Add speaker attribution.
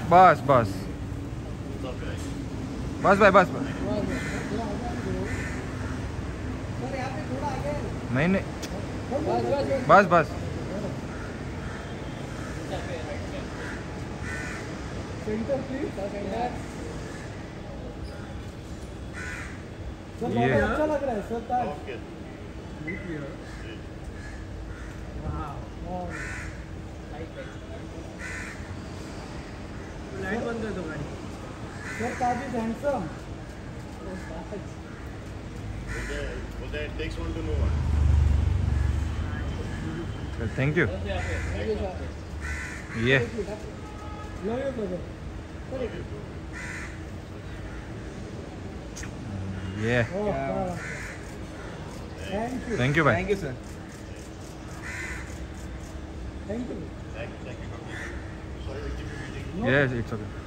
Speaker 1: बस बस बस भाई बस बस। नहीं नहीं बस बस। ये
Speaker 2: अच्छा लग रहा है सर ताज। लाइट बंद कर दो गाड़ी। Sir Taj is handsome.
Speaker 3: It takes one to know one.
Speaker 1: Thank you. ये
Speaker 2: लव यू ब्रदर।
Speaker 1: ये
Speaker 2: थैंक यू।
Speaker 1: थैंक यू भाई।
Speaker 4: Thank you sir.
Speaker 2: Thank you.
Speaker 3: Thank you. Sorry to keep you waiting.
Speaker 1: Yes it's okay.